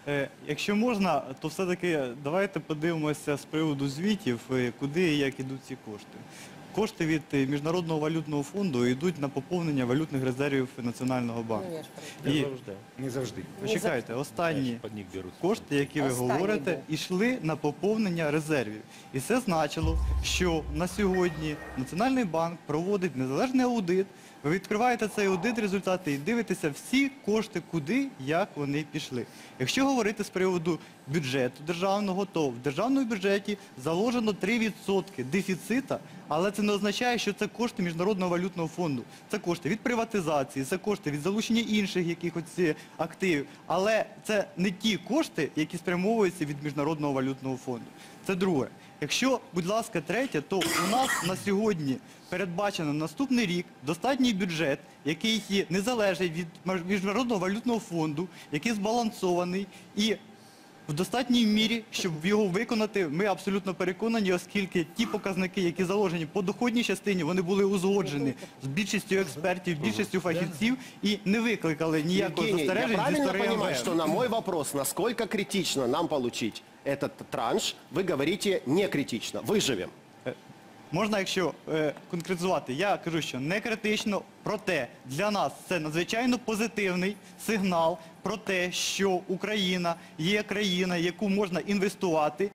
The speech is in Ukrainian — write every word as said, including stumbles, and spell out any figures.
Е, Якщо можна, то все-таки давайте подивимося з приводу звітів, е, куди і як ідуть ці кошти. Кошти від е, Міжнародного валютного фонду йдуть на поповнення валютних резервів Національного банку. Ну, я ж про І, Не завжди. почекайте, останні Под них берут. кошти, які ви Останній говорите, був. йшли на поповнення резервів. І це значило, що на сьогодні Національний банк проводить незалежний аудит. Ви відкриваєте цей аудит, результати і дивитеся всі кошти, куди, як вони пішли. Якщо говорити з приводу бюджету державного, то в державному бюджеті заложено три відсотки дефіцита, але це не означає, що це кошти Міжнародного валютного фонду. Це кошти від приватизації, це кошти від залучення інших якихось е, активів. Але це не ті кошти, які спрямовуються від Міжнародного валютного фонду. Це друге. Якщо, будь ласка, третє, то у нас на сьогодні передбачено на наступний рік достатній бюджет, який є незалежний від Міжнародного валютного фонду, який збалансований і в достатній мірі, щоб його виконати, ми абсолютно переконані, оскільки ті показники, які заложені по доходній частині, вони були узгоджені з більшістю експертів, більшістю фахівців і не викликали ніякого Евгений, я застережень зі правильно сторони понимаю, МВФ. что на мой вопрос, насколько критично нам получить этот транш, вы говорите не критично, выживем. Можна, якщо е, конкретизувати, я кажу, що не критично, проте для нас це надзвичайно позитивний сигнал про те, що Україна є країна, яку можна інвестувати.